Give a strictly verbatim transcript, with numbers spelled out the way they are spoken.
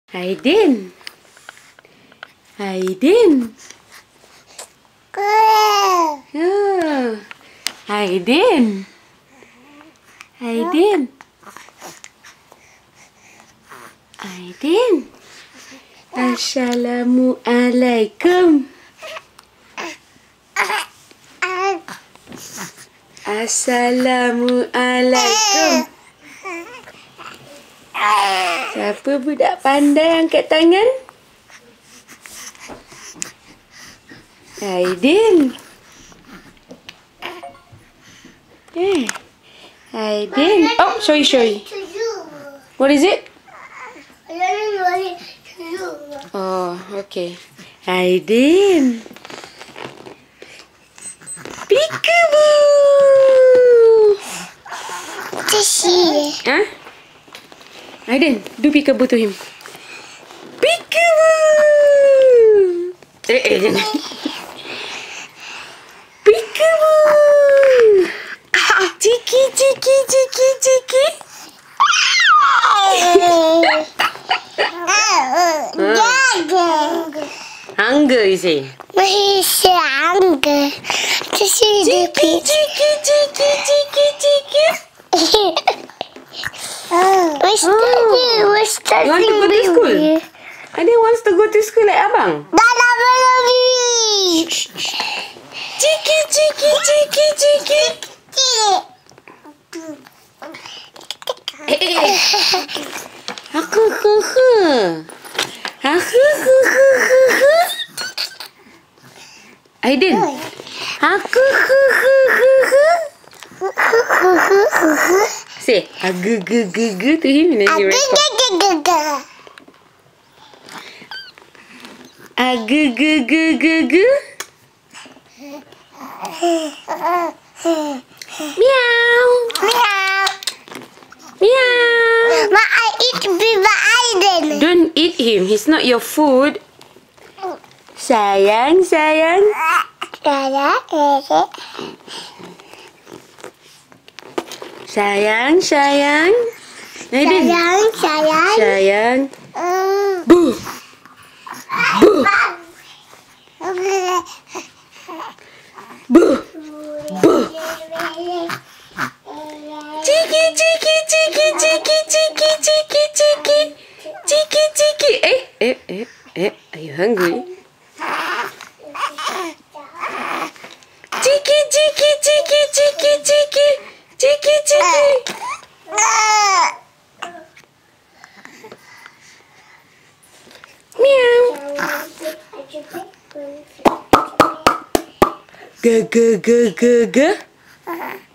Aydin. Aydin. Oh. Aydin. Aydin. Aydin. Assalamualaikum. Assalamualaikum. Siapa budak pandai angkat tangan? Aydin. Eh. Aydin. Oh, sorry, sorry. What is it? Oh, okay. Aydin. Peekaboo. Huh? Aydin, do peekaboo to him. Peekaboo. Eh, eh, jangan. Peekaboo. Ciki, ciki, ciki, ciki. Hunger, you say? Masih hunger. Ciki, ciki, ciki, ciki, ciki, ciki. We're studying. We're studying. You want to go to school? Aydin wants to go to school like abang. Dada baby. Ciki, ciki, ciki, ciki. Eh, eh. Aku, aku, aku. Aku, aku, aku, aku. Aydin. Aku, aku, aku, aku. Say, agu, gu, gu, gu to him and then you respond. Agu, gu, gu, gu, gu. Meow. Meow. Meow. Ma, I eat Biba Aydin. Don't eat him. He's not your food. Sayang, sayang. Dada, dada. Sayang, sayang. Aydin. Sayang, sayang. Sayang. Mm. Buh. Buh. Buh. Buh. Ciki, ciki, ciki, ciki, ciki, ciki, ciki. Ciki, ciki. Eh, eh, eh, eh. Are you hungry? Ciki, ciki, ciki, ciki, ciki. Ciki, ciki. Meow. Ga, ga, ga, ga, ga.